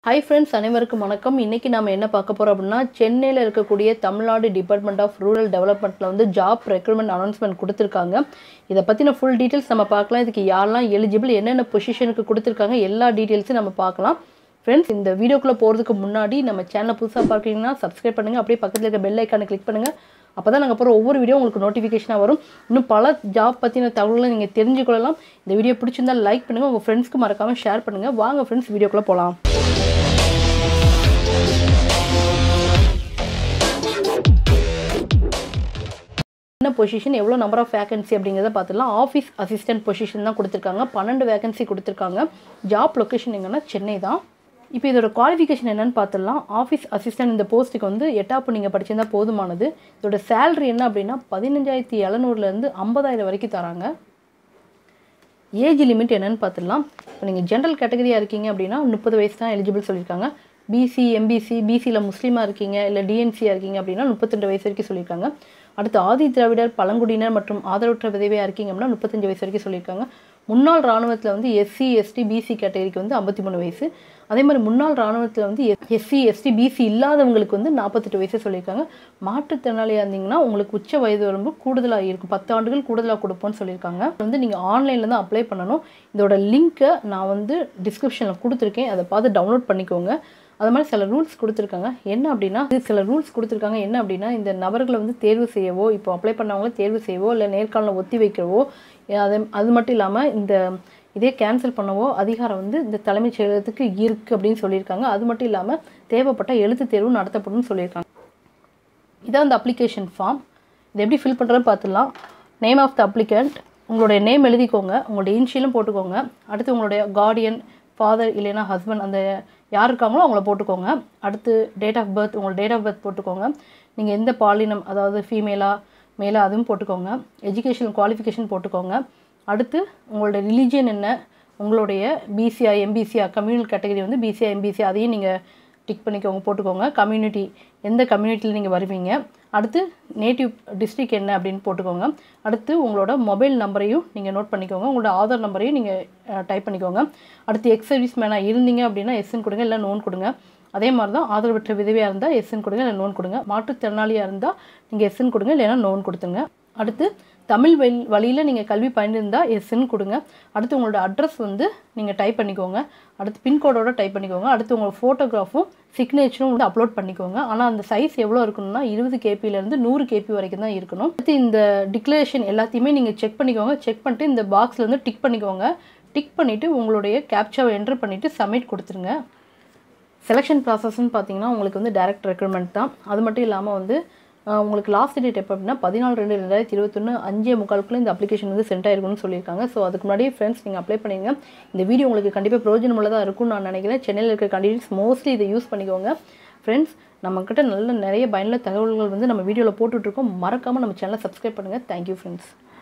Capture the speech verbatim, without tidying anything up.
Hi friends, அனைவருக்கும் வணக்கம். இன்னைக்கு நாம என்ன பார்க்க போறோம் அப்படினா சென்னையில இருக்கக்கூடிய தமிழ்நாடு டிபார்ட்மெண்ட் ஆஃப் ரூரல் டெவலப்மென்ட்ல வந்து ஜாப் ரெக்ரூட்மென்ட் அனௌன்ஸ்மென்ட் கொடுத்திருக்காங்க. இத பத்தின full details நம்ம பார்க்கலாம். இதுக்கு யாரெல்லாம் எலிஜிபிள், என்னென்ன பொசிஷனுக்கு கொடுத்திருக்காங்க எல்லா டீடைல்ஸும் நம்ம பார்க்கலாம். Friends, இந்த வீடியோக்குள்ள போறதுக்கு முன்னாடி நம்ம சேனலை புதுசா பார்க்கறீங்கன்னா subscribe பண்ணுங்க. அப்படியே பக்கத்துல இருக்க bell icon-ஐ click பண்ணுங்க. அப்பதான் நாங்க போற ஒவ்வொரு வீடியோ உங்களுக்கு நோட்டிஃபிகேஷனா வரும். இன்னும் பல ஜாப் பத்தின தகவல்களை நீங்க தெரிஞ்சுக்கலாம். இந்த வீடியோ பிடிச்சிருந்தா லைக் பண்ணுங்க, உங்க ஃப்ரெண்ட்ஸ்க்கு மறக்காம ஷேர் பண்ணுங்க. வாங்க फ्रेंड्स வீடியோக்குள்ள போலாம். என்ன பொசிஷன், எவ்வளவு நம்பர் ஆஃப் வேகன்சி அப்படிங்கறத பார்த்தலாம். ஆபீஸ் அசிஸ்டன்ட் பொசிஷன் தான் கொடுத்திருக்காங்க. பன்னிரண்டு வேகன்சி கொடுத்திருக்காங்க. ஜாப் லொகேஷன் எங்கன்னா சென்னை தான். இப்போ இதோட குவாலிஃபிகேஷன் என்னன்னு பார்த்தலாம். ஆஃபீஸ் அசிஸ்டன்ட் இந்த போஸ்ட்டுக்கு வந்து எட்டாப்பு நீங்கள் படிச்சிருந்தா போதுமானது. இதோட சேலரி என்ன அப்படின்னா பதினஞ்சாயிரத்தி எழுநூறுலேருந்து ஐம்பதாயிரம் வரைக்கும் தராங்க. ஏஜ் லிமிட் என்னன்னு பார்த்துடலாம். இப்போ நீங்கள் ஜென்ரல் கேட்டகரியாக இருக்கீங்க அப்படின்னா முப்பது வயசு தான் எலிஜிபிள் சொல்லியிருக்காங்க. பிசி, எம்பிசி, பிசியில் முஸ்லீமாக இருக்கீங்க இல்லை டிஎன்சியாக இருக்கீங்க அப்படின்னா முப்பத்தி ரெண்டு வயசு வரைக்கும் சொல்லியிருக்காங்க. அடுத்து ஆதி திராவிடர், பழங்குடியினர் மற்றும் ஆதரவற்ற விதவையாக இருக்கீங்க அப்படின்னா முப்பத்தஞ்சு வயசு வரைக்கும் சொல்லியிருக்காங்க. முன்னாள் இராணுவத்தில் வந்து எஸ்சி, எஸ்டி, பிசி கேட்டகரிக்கு வந்து ஐம்பத்தி மூணு வயசு. அதே மாதிரி முன்னாள் இராணுவத்தில் வந்து எஸ்சி, எஸ்டி, பிசி இல்லாதவங்களுக்கு வந்து நாற்பத்தெட்டு வயசு சொல்லியிருக்காங்க. மாற்றுத்திறனாளியாக இருந்தீங்கன்னா உங்களுக்கு உச்ச வயது வரம்பு கூடுதலாக இருக்கும், பத்து ஆண்டுகள் கூடுதலாக கொடுப்போம்னு சொல்லியிருக்காங்க. வந்து நீங்கள் ஆன்லைனில் தான் அப்ளை பண்ணணும். இதோட லிங்க்கை நான் வந்து டிஸ்கிரிப்ஷனில் கொடுத்துருக்கேன், அதை பார்த்து டவுன்லோட் பண்ணிக்கோங்க. அது மாதிரி சில ரூல்ஸ் கொடுத்துருக்காங்க. என்ன அப்படின்னா இது சில ரூல்ஸ் கொடுத்துருக்காங்க என்ன அப்படின்னா இந்த நபர்களை வந்து தேர்வு செய்யவோ, இப்போ அப்ளை பண்ணவங்கள தேர்வு செய்யவோ இல்லை நேர்காணல ஒத்தி வைக்கவோ, அது அது மட்டும் இல்லாமல் இந்த இதே கேன்சல் பண்ணவோ அதிகாரம் வந்து இந்த தலைமைச் செயலகத்துக்கு இருக்குது அப்படின்னு சொல்லியிருக்காங்க. அது மட்டும் இல்லாமல் தேவைப்பட்ட எழுத்து தேர்வு நடத்தப்படும்னு சொல்லியிருக்காங்க. இதான் இந்த அப்ளிகேஷன் ஃபார்ம். இதை எப்படி ஃபில் பண்ணுறதுன்னு பார்த்துடலாம். நேம் ஆஃப் த அப்ளிகண்ட், உங்களுடைய நேம் எழுதிக்கோங்க, உங்களுடைய இனிஷியலும் போட்டுக்கோங்க. அடுத்து உங்களுடைய கார்டியன், ஃபாதர் இல்லைன்னா ஹஸ்பண்ட், அந்த யார் இருக்காங்களோ அவங்கள போட்டுக்கோங்க. அடுத்து டேட் ஆஃப் பர்த், உங்களோட டேட் ஆஃப் பர்த் போட்டுக்கோங்க. நீங்கள் எந்த பாலினம், அதாவது ஃபீமேலா மேலா அதுவும் போட்டுக்கோங்க. எஜுகேஷன் குவாலிஃபிகேஷன் போட்டுக்கோங்க. அடுத்து உங்களோட ரிலீஜியன் என்ன, உங்களுடைய பிசிஆ, எம்பிசிஆ, கம்யூனல் கேட்டகரி வந்து பிசிஆ, எம்பிசிஆ அதையும் நீங்கள் டிக் பண்ணிக்கோங்க, போட்டுக்கோங்க. கம்யூனிட்டி, எந்த கம்யூனிட்டியில் நீங்கள் வருவீங்க. அடுத்து நேட்டிவ் டிஸ்ட்ரிக்ட் என்ன அப்படின்னு போட்டுக்கோங்க. அடுத்து உங்களோட மொபைல் நம்பரையும் நீங்கள் நோட் பண்ணிக்கோங்க. உங்களோட ஆதார் நம்பரையும் நீங்கள் டைப் பண்ணிக்கோங்க. அடுத்து எக்ஸ் சர்வீஸ் மேனாக இருந்தீங்க அப்படின்னா எஸ்என் கொடுங்க, இல்லை நோன் கொடுங்க. அதே மாதிரி தான் ஆதரவற்ற விதவையாக இருந்தால் எஸ்என் கொடுங்க, இல்லை நோன் கொடுங்க. மாற்றுத்திறனாளியாக இருந்தால் நீங்கள் எஸ்என் கொடுங்க, இல்லைன்னா நோன் கொடுத்துங்க. அடுத்து தமிழ் வழி வழியில் நீங்கள் கல்வி பயின்றிருந்தால் எஸ்ன்னு கொடுங்க. அடுத்து உங்களோட அட்ரஸ் வந்து நீங்கள் டைப் பண்ணிக்கோங்க. அடுத்து பின்கோடோட டைப் பண்ணிக்கோங்க. அடுத்து உங்களோட ஃபோட்டோகிராஃபும் சிக்னேச்சரும் வந்து அப்லோட் பண்ணிக்கோங்க. ஆனால் அந்த சைஸ் எவ்வளோ இருக்கணும்னா இருபது கேபிலேருந்து நூறு கேபி வரைக்கும் தான் இருக்கணும். அடுத்து இந்த டிக்ளரேஷன் எல்லாத்தையுமே நீங்கள் செக் பண்ணிக்கோங்க. செக் பண்ணிட்டு இந்த பாக்ஸில் வந்து டிக் பண்ணிக்கோங்க. டிக் பண்ணிவிட்டு உங்களுடைய கேப்சாவை என்ட்ரு பண்ணிவிட்டு சப்மிட் கொடுத்துருங்க. செலெக்ஷன் ப்ராசஸ்ன்னு பார்த்தீங்கன்னா உங்களுக்கு வந்து டைரக்ட் ரெக்ரூட்மெண்ட் தான். அது மட்டும் இல்லாமல் வந்து உங்களுக்கு லாஸ்ட் டேட் எப்போ அப்படின்னா பதினாலு ரெண்டு ரெண்டாயிரத்தி இருபத்தொன்று அஞ்சே முக்காலுக்குள்ளே இந்த அப்ளிகேஷன் வந்து சென்ட் ஆயிருக்குன்னு சொல்லியிருக்காங்க. ஸோ அதுக்கு முன்னாடி ஃப்ரெண்ட்ஸ் நீங்கள் அப்ளை பண்ணிடுங்க. இந்த வீடியோ உங்களுக்கு கண்டிப்பாக பிரயோஜனமுள்ளதாக இருக்கும்னு நான் நினைக்கிறேன். சென்னையில் இருக்கிற கேண்டிடேட்ஸ் மோஸ்ட்லி இதை யூஸ் பண்ணிக்கோங்க. ஃப்ரெண்ட்ஸ், நம்மக்கிட்ட நல்ல நிறைய பயனுள்ள தகவல்கள் வந்து நம்ம வீடியோவில் போட்டுட்ருக்கோம். மறக்காமல் நம்ம சேனலை சப்ஸ்கிரைப் பண்ணுங்கள். Thank you friends.